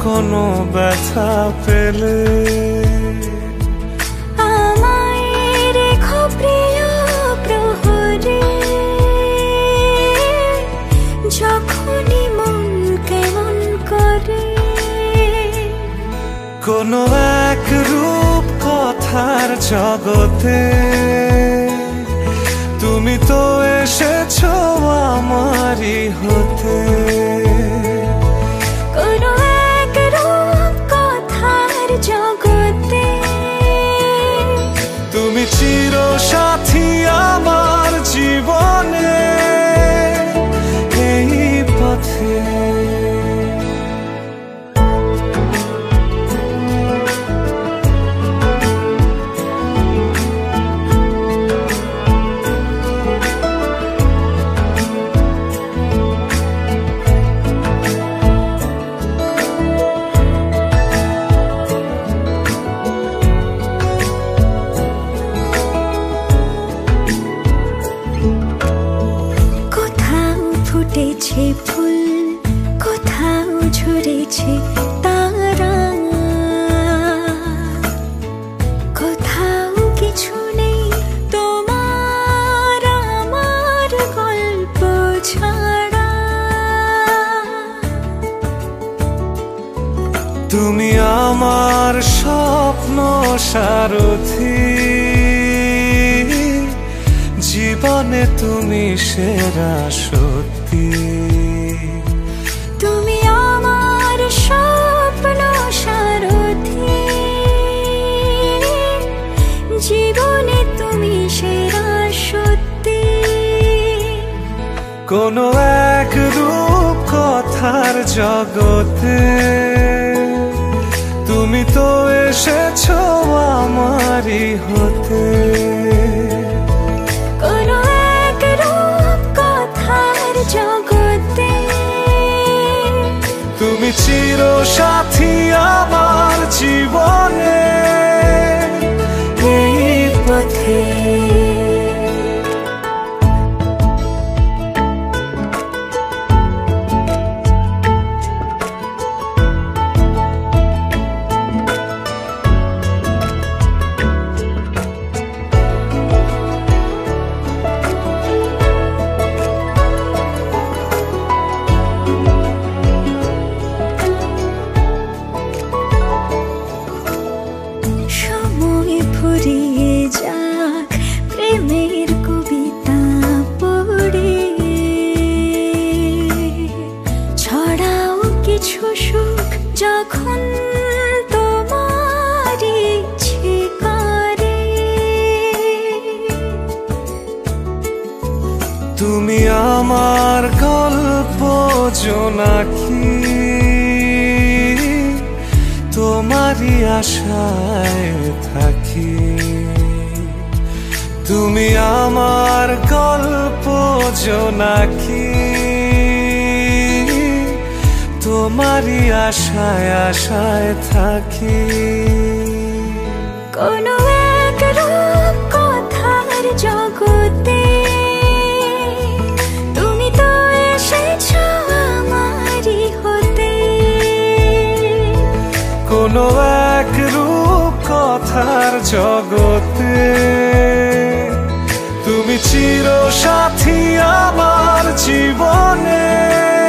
কোনো ব্যথা পেলে আমায় রেখো প্রিয় প্রহরে, যখনই মন কেমন করে। কোনো এক রূপ কথার জগতে তুমি তো এসেছো আমারই হতে। কোনো এক রূপ কথার জগতে তুমি চির সাথী আমার জীবনে এই পথে। ফুটেছে ফুল, কোথাও ঝরেছে তারা, কোথাও কিছু নেই তোমার আমার গল্প ছাড়া। তুমি আমার স্বপ্ন সারথি, জীবনে তুমি সেরা সত্যি। তুমি আমার স্বপ্ন সারথি, জীবনে তুমি সেরা সত্যি। কোনো এক রূপ কথার জগতে তুমি তো এসেছো আমারই হতে। কোনো এক রূপ কথার জগতে তুমি চির সাথী আমার জীবনে এই পথে। ফুরিয়ে যাক প্রেমের কবিতা পড়ে, ছড়াও কিছু সুখ যখন তোমার ইচ্ছে করে। তুমি আমার গল্প জোনাকি, তোমারই আশায় থাকি। তুমি আমার গল্প জোনাকি, তোমারই আশায় আশায় থাকি। কোনো এক রূপ কথার জগতে তুমি তো এসেছো আমারই হতে। কোনো এক রূপ কথার জগতে তুমি চির সাথী আমার জীবনে।